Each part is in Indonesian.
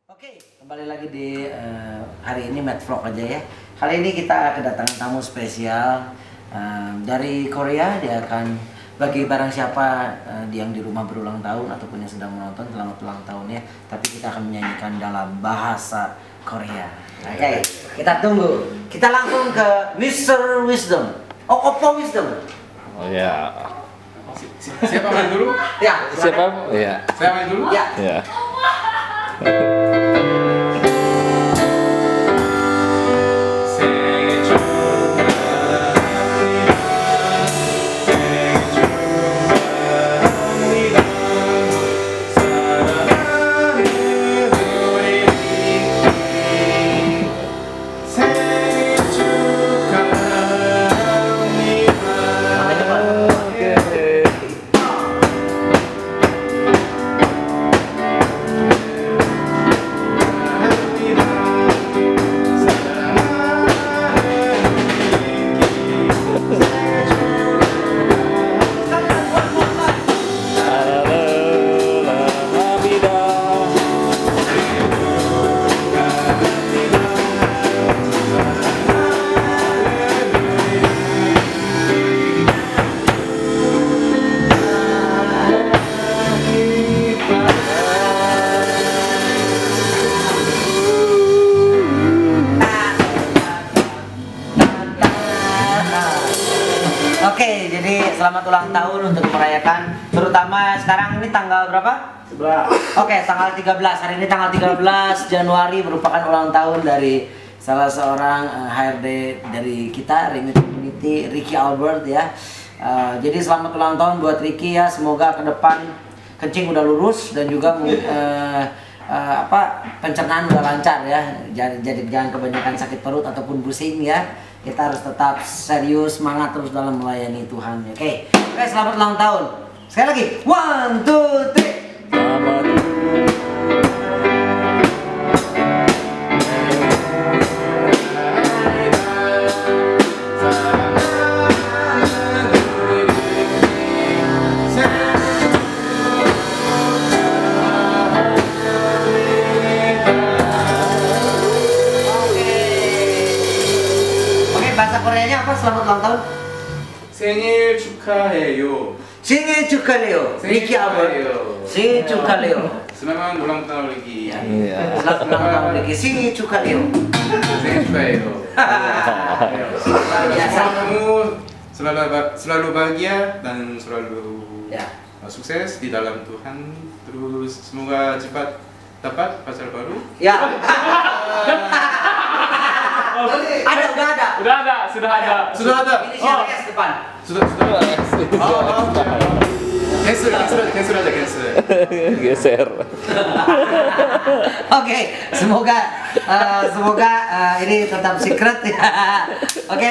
Oke, kembali lagi di hari ini Mad Vlog aja ya. Kali ini kita kedatangan tamu spesial dari Korea. Dia akan bagi barang siapa yang di rumah berulang tahun ataupun yang sedang menonton selamat ulang tahun ya. Tapi kita akan menyanyikan dalam bahasa Korea. Oke, kita tunggu. Kita langsung ke Mr. Wisdom. Oppo Wisdom. Oh ya. Siapa main dulu? Ya, Siapa? Iya. Saya main dulu? Ya. Ya. 생일 축하합니다. 사랑하는 우리 리키. 생일 Oke, jadi selamat ulang tahun untuk merayakan, terutama sekarang ini tanggal berapa? 11. Oke, tanggal 13. Hari ini tanggal 13 Januari merupakan ulang tahun dari salah seorang HRD dari kita, Remit Community, Ricky Albert ya. Jadi selamat ulang tahun buat Ricky ya. Semoga ke depan kencing udah lurus dan juga pencernaan udah lancar ya. Jadi jangan kebanyakan sakit perut ataupun pusing ya. Kita harus tetap serius, semangat terus dalam melayani Tuhan. Oke, selamat ulang tahun. Sekali lagi, 1, 2, 3. Selamat. Bahasa Koreanya apa selamat ulang tahun? 생일 축하해요. 생일 축하해요. Ricky Albert. 생일 축하해요. Selamat ulang tahun Ricky. Iya. Selamat ulang tahun Ricky. 생일 축하해요. 생일 축하해요. Biasa. Kamu selalu bahagia dan selalu Ya. sukses di dalam Tuhan. Terus semoga cepat dapat pacar baru. Ya. Udah ada. Sudah ada. Inisial S depan. Sudah. Cancel aja. Geser. Oke, semoga ini tetap secret ya. Oke,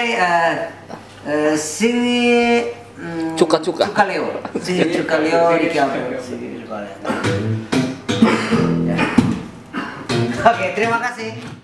sini Cuka-cuka. Cukaleo. Sini Cukaleo Ricky Albert. Sini Cukaleo. Ya. Oke, terima kasih.